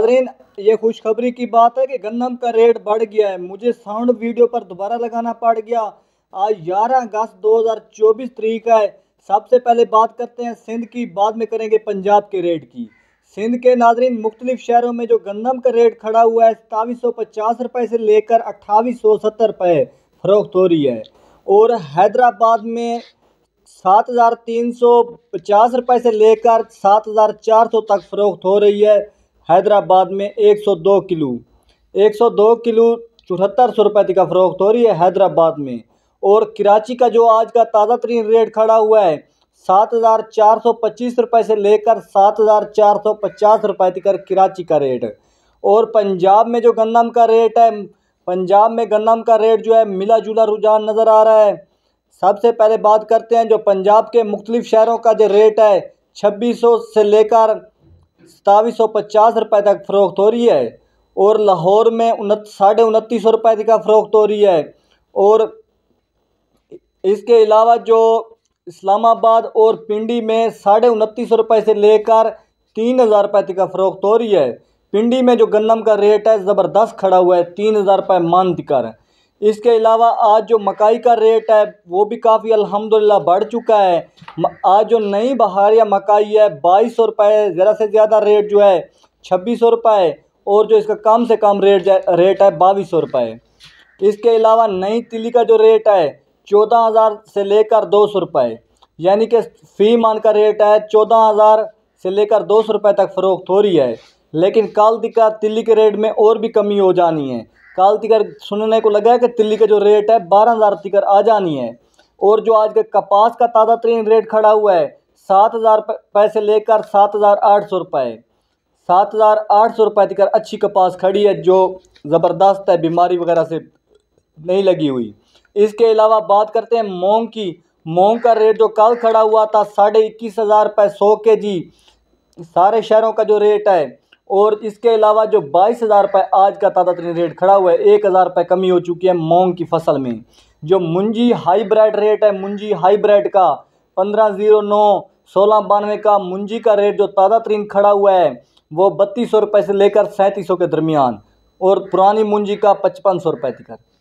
नाज़रीन, ये खुशखबरी की बात है कि गंदम का रेट बढ़ गया है। मुझे साउंड वीडियो पर दोबारा लगाना पड़ गया। आज 11 अगस्त 2024 तारीख है। सबसे पहले बात करते हैं सिंध की, बाद में करेंगे पंजाब के रेट की। सिंध के नाज़रीन, मुख्तलिफ शहरों में जो गंदम का रेट खड़ा हुआ है 2750 रुपये से लेकर 2870 रुपये फरोख्त हो रही है। और हैदराबाद में 7350 रुपये से लेकर 7400 तक फरोख्त हो रही है। हैदराबाद में 102 किलो 7400 रुपये का फरोख्त हो रही है हैदराबाद में। और कराची का जो आज का ताज़ा तरीन रेट खड़ा हुआ है 7425 रुपये से लेकर 7450 रुपये तक कराची का रेट। और पंजाब में जो गंदम का रेट है, पंजाब में गंदम का रेट जो है मिला जुला रुझान नज़र आ रहा है। सबसे पहले बात करते हैं जो पंजाब के मुख्तलिफ शहरों का जो रेट है 2600 से लेकर 2750 रुपये तक फ़रोख्त हो रही है। और लाहौर में 2950 रुपये का फ़रोख्त हो रही है। और इसके अलावा जो इस्लामाबाद और पिंडी में 2950 रुपये से लेकर 3000 रुपये तक का फ़रोख्त हो रही है। पिंडी में जो गंदम का रेट है ज़बरदस्त खड़ा हुआ है 3000 रुपये मान दिकर। इसके अलावा आज जो मकाई का रेट है वो भी काफ़ी अल्हम्दुलिल्लाह बढ़ चुका है। आज जो नई बहारिया मकाई है 2200 रुपये, ज़रा से ज़्यादा रेट जो है 2600 रुपये, और जो इसका कम से कम रेट है 2200 रुपये। इसके अलावा नई तिली का जो रेट है 14000 से लेकर 200 रुपये, यानी कि फ़ी मान का रेट है 14000 से लेकर 200 रुपये तक फ़रोख्त हो रही है। लेकिन कल दिक्कत तिल्ली के रेट में और भी कमी हो जानी है। कल तिकर सुनने को लगा है कि तिल्ली का जो रेट है 12000 तिकर आ जानी है। और जो आज के कपास का ताज़ा तरीन रेट खड़ा हुआ है 7000 रुपये से लेकर 7800 रुपये, 7800 रुपये तक अच्छी कपास खड़ी है जो ज़बरदस्त है, बीमारी वगैरह से नहीं लगी हुई। इसके अलावा बात करते हैं मूंग की। मूंग का रेट जो कल खड़ा हुआ था 21,500 रुपये 100 kg, सारे शहरों का जो रेट है। और इसके अलावा जो 22,000 रुपये आज का ताज़ा तरीन रेट खड़ा हुआ है 1000 रुपये कमी हो चुकी है मूंग की फसल में। जो मुंजी हाईब्रिड रेट है, मुंजी हाईब्रिड का 1509 1692 का मुंजी का रेट जो ताज़ा तरीन खड़ा हुआ है वो 3200 रुपये से लेकर 3700 के दरमियान, और पुरानी मुंजी का 5500 रुपये तक।